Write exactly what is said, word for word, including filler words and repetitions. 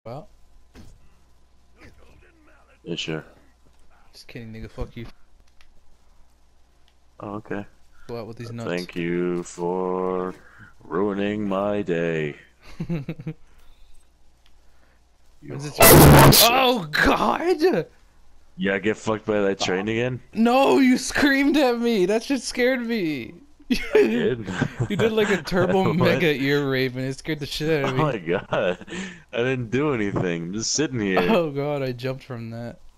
Well, Yeah, sure. just kidding, nigga. Fuck you. Oh, okay. Go out with these nuts. Thank you for ruining my day. You When's it- horrible- Oh God! Yeah, get fucked by that train again? No, you screamed at me. That shit scared me. I did? You did like a turbo What? mega ear rape and it scared the shit out Oh of me. my god. I didn't do anything. I'm just sitting here. Oh God, I jumped from that.